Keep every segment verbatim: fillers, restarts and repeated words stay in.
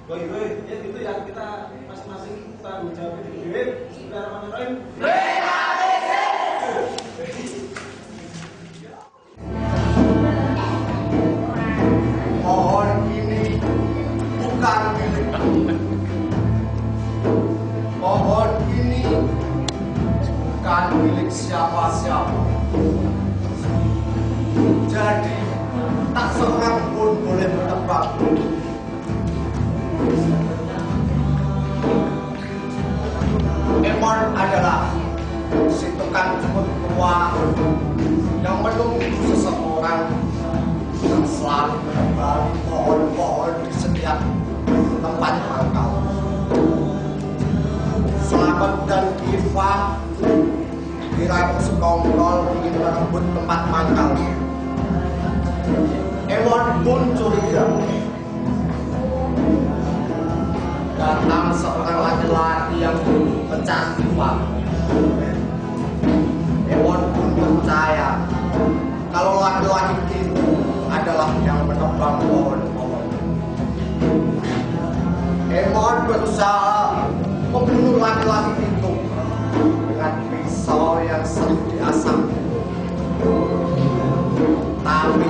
Doi doi, ya gitu ya kita masing-masing tanggung jawab diri. Bismillahirrahmanirrahim. Pohon ini bukan milikku. Pohon ini bukan milik siapa-siapa. Jadi tak seorang pun boleh menebang. Emon adalah si tukang jemput tua yang menunggu seseorang yang selalu menebang pohon-pohon di setiap tempat mangkal. Selamat dan Kiva diramu sekongkol ingin merebut tempat mangkal. Emon pun curiga. Datang seorang laki-laki yang mencantik. Emon pun percaya kalau laki-laki itu adalah yang menebang pohon-pohon. Emon berusaha membunuh laki-laki itu dengan pisau yang sering diasah. Tapi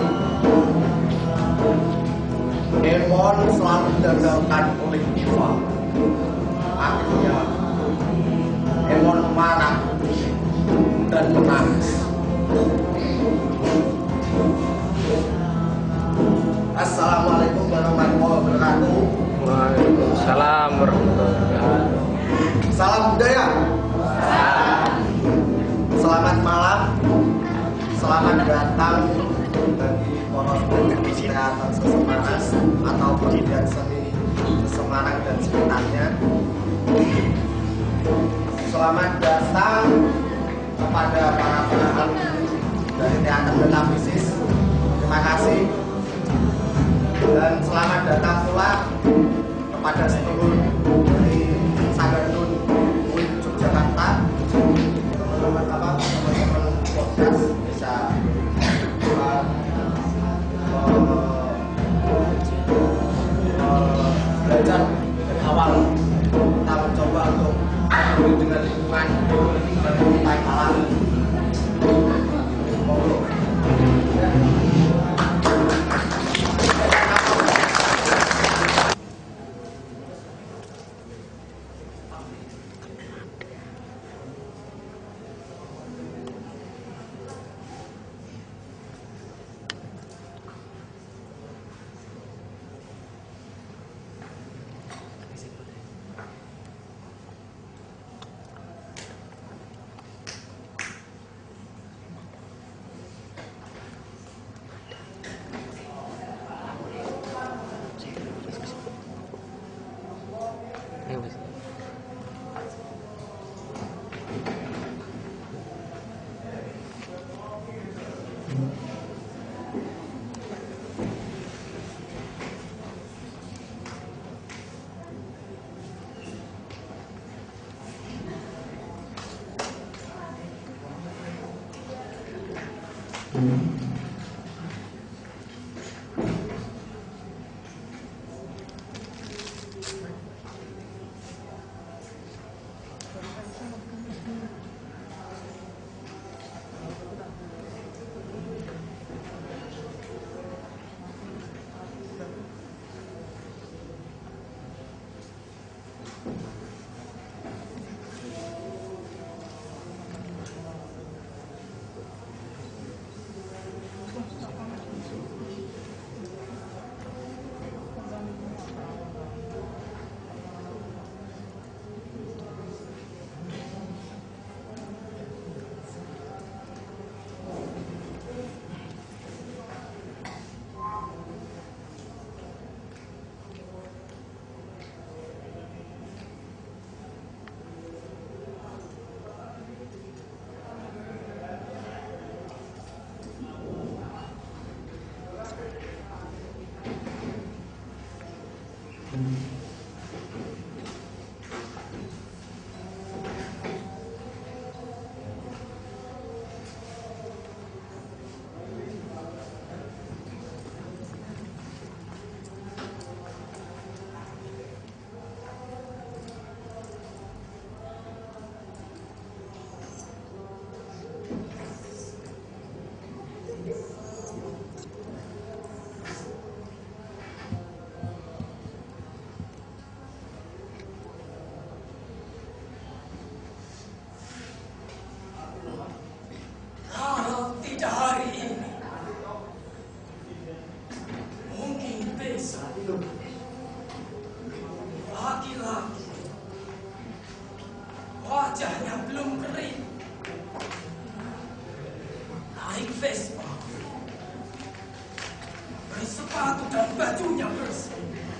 Emon selalu digagalkan oleh Kiva. Akhirnya Emon marah dan menangis. Assalamualaikum warahmatullahi wabarakatuh. Waalaikumsalam warahmatullahi wabarakatuh. Salam budaya. Selamat malam. Selamat datang bagi para kesehatan Sesemarang atau pegiat seni Semarang dan sekitarnya. Selamat datang kepada para penonton dari teater Metafisis. Terima kasih. Dan selamat datang pula kepada seluruh dari Sagardun Yogyakarta. Teman-teman apa teman-teman podcast bisa uh, uh, uh, belajar dari awal. Kita mencoba untuk peduli dengan lingkungan dan mencintai alam. Monggo. bersepatu dan bajunya bersih.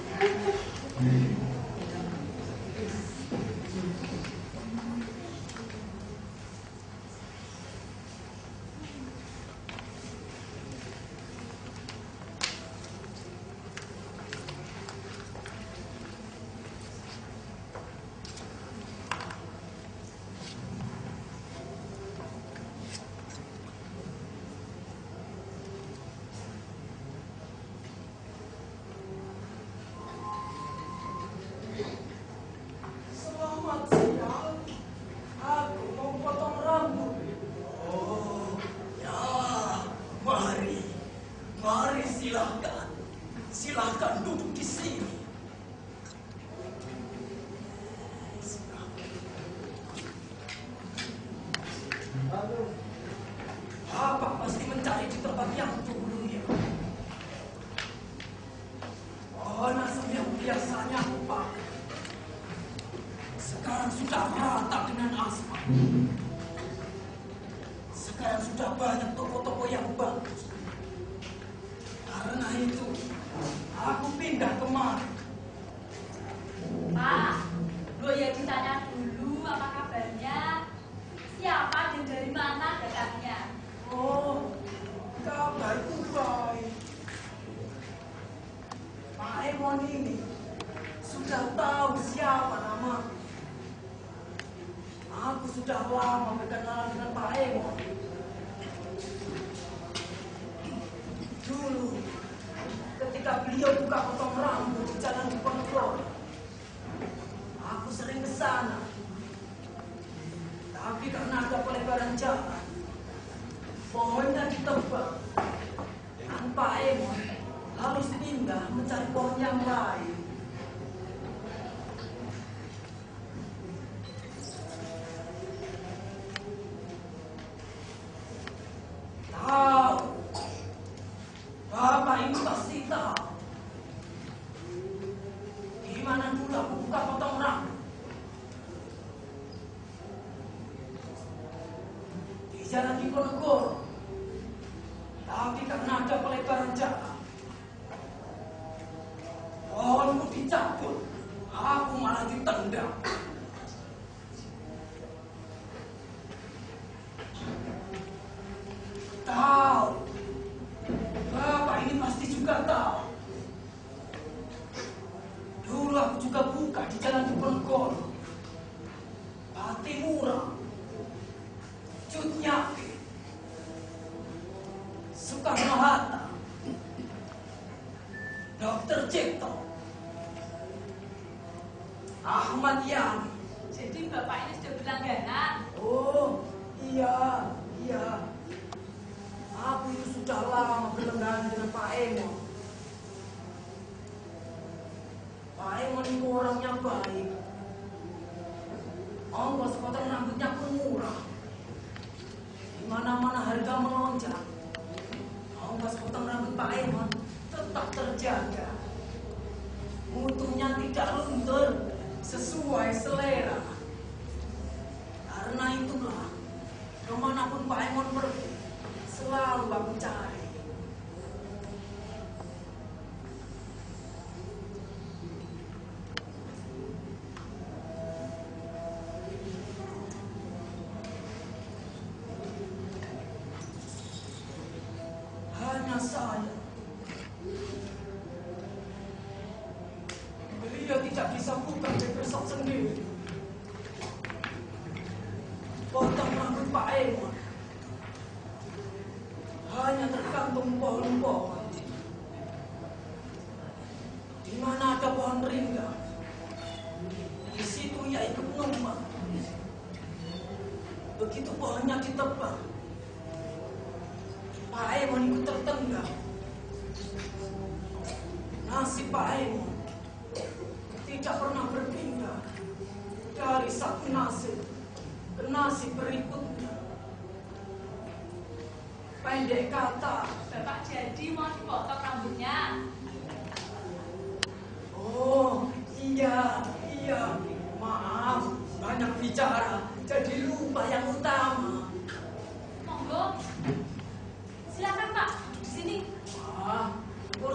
Selamat siang, aku mau potong rambut. Oh, ya, mari, mari silahkan, silahkan duduk di sini. Silahkan. Bapak pasti mencari di tempat yang dulu ya. Oh, nasib yang biasanya aku pakai sekarang sudah rata dengan aspal. Sekarang sudah banyak toko-toko yang bagus. Karena itu, aku pindah kemari. Pak, lo ya ditanya dulu apa kabarnya? Siapa dan dari mana datangnya? Oh, kabarku baik. Pak Emon ini sudah tahu siapa namaku. Aku sudah lama berkenalan dengan Pak Emon. Dulu, ketika beliau buka potong rambut di jalan Diponegoro, aku sering ke sana. Tapi karena ada pelebaran jalan, pohonnya ditebang, dan Pak Emon harus pindah mencari pohon yang lain. Tahu, Bapak ini pasti tahu di mana dulu aku buka potong rambut. Di jalan Diponegoro. Tapi karena ada pelebaran jalan, pohonku dicabut, aku malah ditendang. Tahu, Bapak ini pasti juga tahu. Dulu aku juga buka di jalan Diponegoro, Patimura, Cut Nyapi, Soekarno-Hatta, Dokter Cipto, Ahmad Yani. Jadi bapak ini sudah berlangganan. Oh, iya, iya. Aku itu sudah lama berlangganan dengan Pak Emon. Pak Emon itu orangnya baik. Ongkos potong rambutnya pun murah. Di mana-mana harga melonjak. Ongkos potong rambut Pak Emon tetap terjaga. Mutunya tidak luntur, sesuai selera. Karena itulah, kemanapun Pak Emon pergi, selalu aku cari. Hanya saya, beliau tidak bisa buka backshop sendiri. Potong rambut Pak Emon hanya tergantung pohon-pohon. Di mana ada pohon rindang, di situ ia ikut numpang. Begitu pohonnya ditebang, Pak Emon ikut tertenggang. Nasib Pak Emon tidak pernah berpindah dari satu nasib ke nasib berikutnya. Pendek kata, Bapak jadi mau dipotong rambutnya? oh iya, iya, maaf, banyak bicara, jadi lupa yang utama. Monggo. Silakan Pak, duduk di sini. Ah,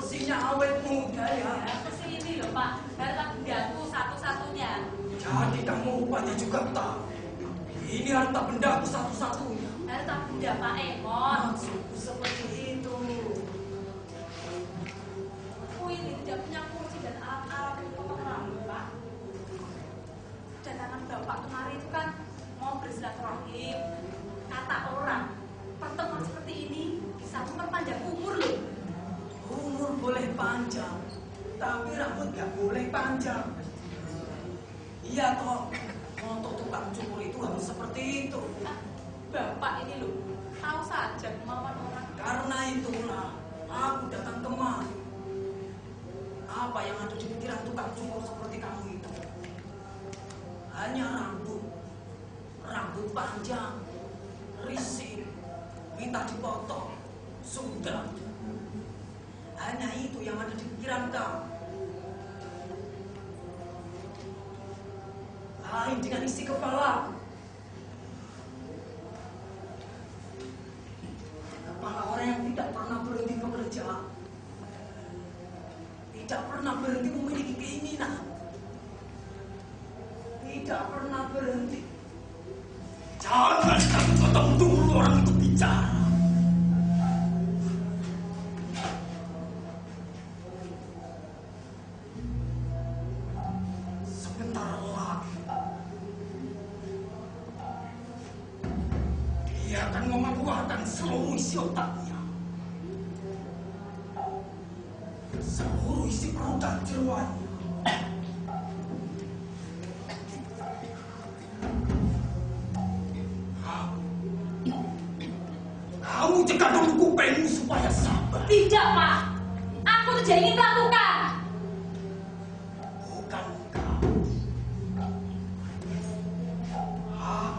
Pak, harta bendaku satu-satunya. Jadi kamu rupanya juga tahu. Ini harta bendaku satu-satunya. Harta benda Pak Emon. Maksudku seperti itu. Aku ini tidak punya kursi dan alat-alat untuk potong rambut, Pak. Kedatangan Bapak kemarin itu kan mau bersilaturahim. Kata orang, pertemuan seperti ini bisa memperpanjang umur loh. Umur boleh panjang, tapi rambut gak boleh panjang. Iya toh, untuk tukang cukur itu harus seperti itu. Ah, Bapak ini loh, tahu saja kemauan orang. Karena itulah aku datang kemari. Apa yang ada di pikiran tukang cukur seperti kamu itu? Hanya rambut, rambut panjang, risik, minta dipotong, sudah. Hanya itu yang ada di pikiran kamu. Lain dengan isi kepala. Kepala orang yang tidak pernah berhenti bekerja, tidak pernah berhenti memiliki keinginan, tidak pernah berhenti. Jangan kamu potong dulu orang itu bicara. Sebentar lagi dia akan mengeluarkan seluruh isi otaknya, seluruh isi perut dan jeroannya. Kamu cegah dulu kupengmu supaya sabar. Tidak, Pak. Aku tidak ingin melakukan. Bukan kamu. Aku.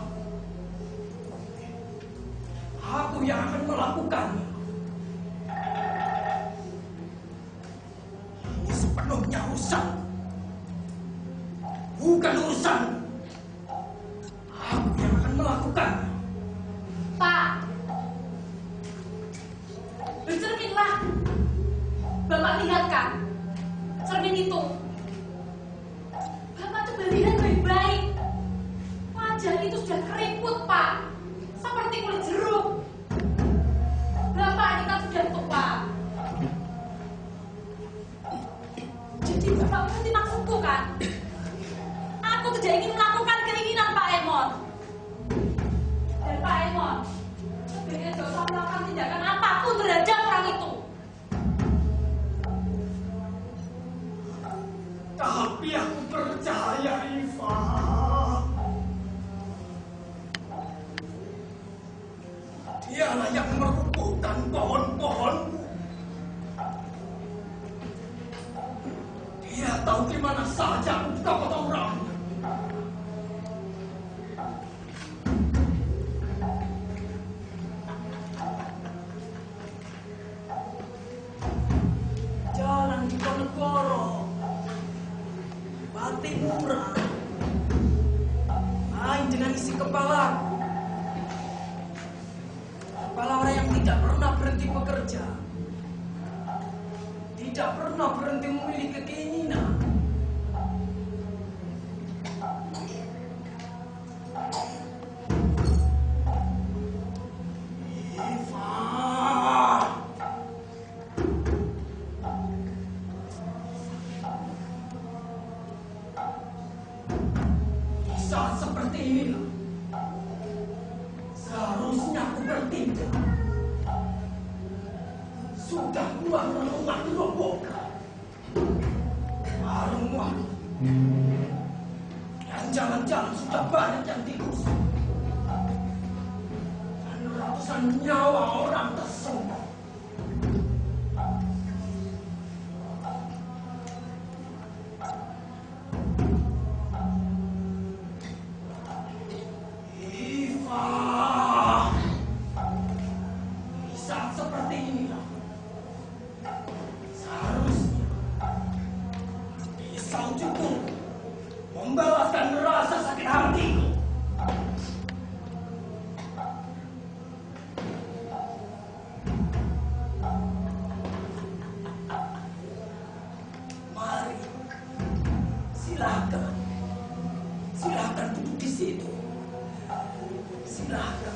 Aku yang akan melakukannya. Ini sepenuhnya urusan. Bukan urusan. Aku yang akan melakukannya. Pak, bercerminlah. Bapak lihat kan, cermin itu. Bapak coba lihat baik-baik. Wajah itu sudah keriput, Pak. Seperti kulit jeruk. Bapak ini kan sudah tua. Jadi Bapak mengerti maksudku kan? Aku tidak ingin melakukan keinginan Pak Emon. Dan Pak Emon, sebaiknya gak usah melakukan tindakan apapun terhadap orang itu. Tapi aku percaya, Iva. Dialah yang merubuhkan pohon-pohonmu. Dia tahu di mana saja aku bisa potong rambut. Jalan di Ponegoro, Bati murah, main dengan isi kepala. Kepala orang yang tidak pernah berhenti bekerja, tidak pernah berhenti memiliki keinginan. Iva, di saat seperti inilah seharusnya aku bertindak. Sudah dua rumah dirobohkan, warung-warung dan jalan-jalan sudah banyak yang digusur, dan ratusan nyawa orang tersumpah. Iva, di saat seperti inilah seharusnya bisa cukup membalaskan rasa sakit hatiku. Naga.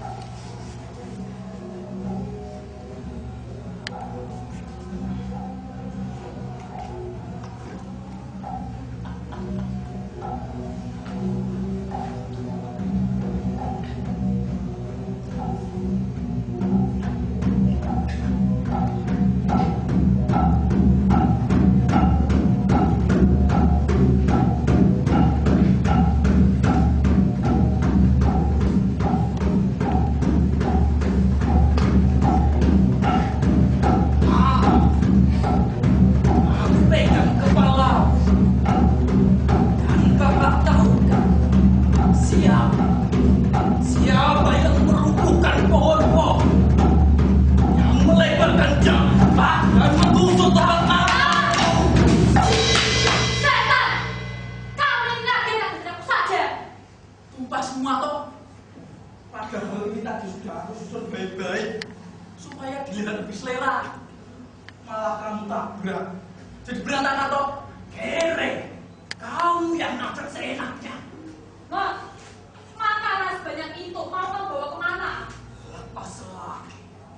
Jadi berantakan toh, kere, kamu yang nabrak seenaknya. Mas, makanan sebanyak itu mau kamu bawa kemana? Lepaslah.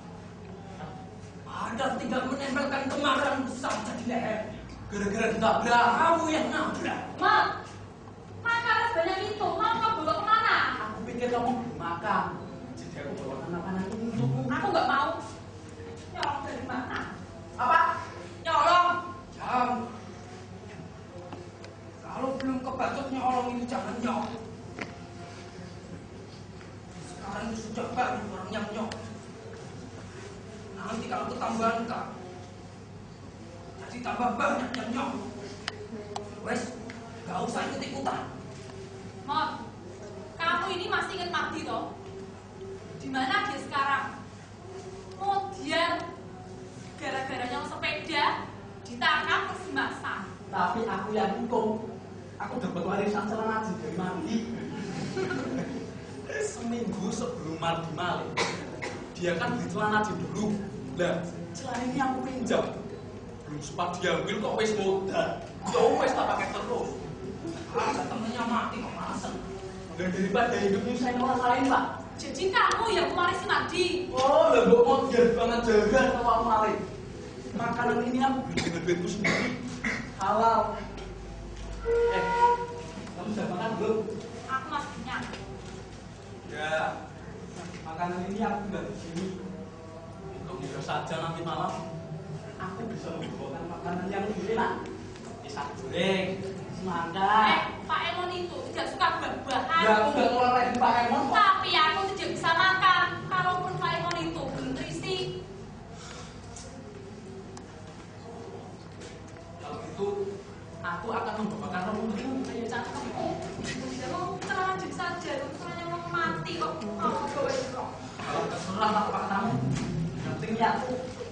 Ada tinggal menempelkan kemarahan saja di leher. Gara-gara ditabrak, kamu yang nabrak. Mas, makanan sebanyak itu mau kamu bawa kemana? Aku pikir kamu belum makan, jadi aku bawakan makanan ini untukmu. Aku nggak mau. Nyolong dari mana? Apa? Nyolong? Jangan. Kalau belum kebacut nyolong itu jangan nyolong. Sekarang ini sudah banyak orang yang nyolong. Nanti kalau ketambahan kak, jadi tambah banyak yang nyolong. Wes, gak usah ikut-ikutan. Mot, kamu ini masih ingat Mardi toh? Di mana dia sekarang? Oh, dia gara-gara nyolong sepeda ditangkap terus dimasak. Tapi aku yang hukum. Aku dapat warisan celana Naji dari Mardi. Seminggu sebelum Mardi maling, dia kan beli celana Naji dulu. Lah, celana ini aku pinjam. Belum sempat diambil kok wis modal. Ya wis tak pakai terus. Ada temennya mati kok males. Dan daripada hidup nyusahin orang lain, Pak. Jadi kamu yang mewarisi Mardi? Oh, lah kok mau biar banget jaga sama aku maling. Makanan ini aku beli dengan duitku sendiri. Halal. Eh, kamu sudah makan belum? Aku masih kenyang. Ya, makanan ini aku nggak di sini. Untuk bisa saja nanti malam, aku bisa membawakan makanan yang lebih enak. Pisang goreng, semangka. Eh, Pak Emon itu tidak suka buah-buahan. Ya, aku nggak keluar lagi Pak Emon. Tapi aku tidak bisa makan. Kalaupun Pak Emon itu belum terisi. Kalau gitu, aku akan membawakan rombongan. Ayo jangan kamu. Tidak mau celana jip saja. Kamu celana mau mati kok. Mau bawa itu kok. Kalau terserah tak pakai kamu. Yang penting aku.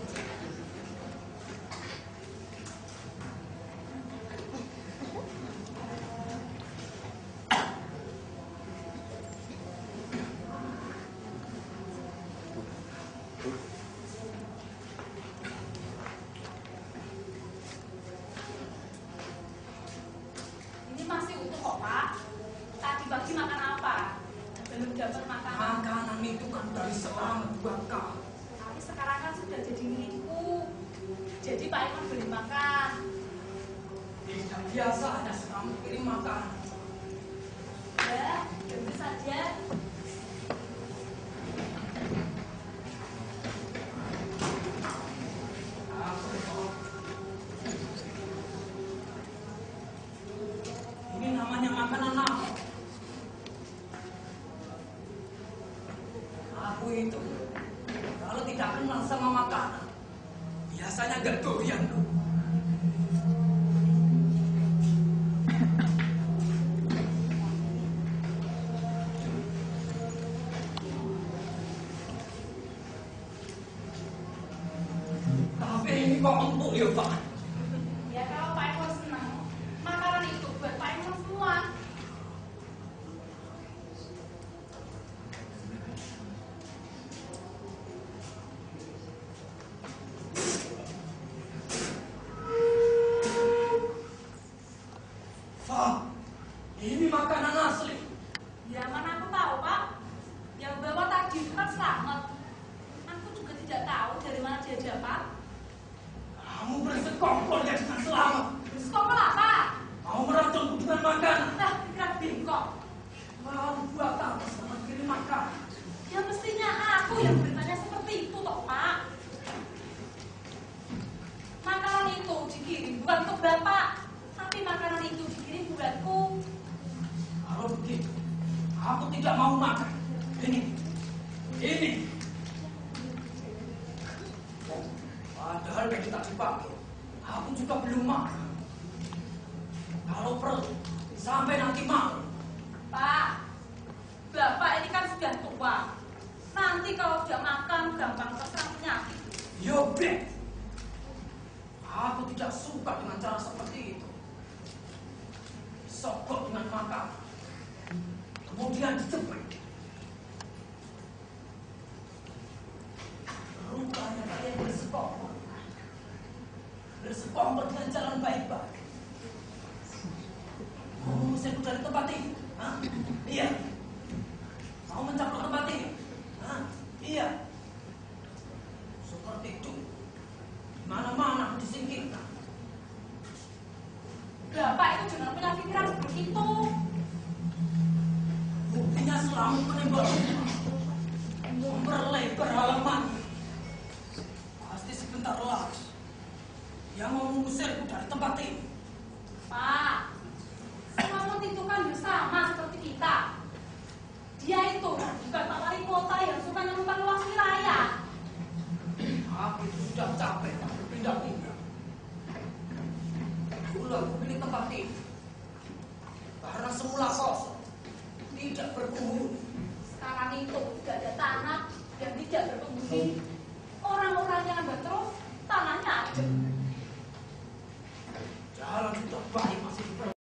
Ini masih utuh kok, Pak. Tadi pagi makan apa? Belum dapat makanan. Makanan itu kan dari seorang bakal. Tapi sekarang kan sudah jadi milikku. Jadi Pak Emon beli makan. Tidak biasa hanya kamu kirim makanan. Ya, tentu saja. Ini namanya makanan apa? Aku itu kalau tidak kenal sama makanan, biasanya nggak doyan tuh. Tapi ini kok empuk ya Pak? Ya kalau Pak Emon senang, makanan itu buat Pak Emon semua. Pak, ini makanan asli. Ya mana aku tahu Pak. bukan untuk Bapak. Tapi makanan itu dikirim bulanku. Kalau begitu, aku tidak mau makan. Ini, ini. Padahal dari tadi pagi, aku juga belum makan. Kalau perlu, sampai nanti malam. Pak, Bapak ini kan sudah tua. Nanti kalau sudah makan, gampang terserang penyakit. Yo, Beb. Aku tidak suka dengan cara seperti itu. Sokok dengan makan, kemudian dijepit. Rupanya kalian bersekongkol. Bersekongkol dengan jalan baik-baik. Mau mengusirku dari tempat ini? Hah? Iya. Mau mencaplok tempat ini? Hah? Iya. Seperti itu. Mana-mana aku disingkirkan. Bapak itu jangan punya pikiran seperti itu. Buktinya selama menembak memperlebar halaman. Pasti sebentar lagi yang mau mengusirku dari tempat ini. Pak, Semamut itu kan sama seperti kita. Dia itu bukan Pak Wali Kota yang suka nyempan luas wilayah. Aku itu sudah capek berpindah-pindah. Dulu aku pilih tempat ini karena semula kosong, tidak berpenghuni. Sekarang itu tidak ada tanah yang tidak berpenghuni. Orang-orang yang ada terus tanahnya aja. Jalan sudah baik masih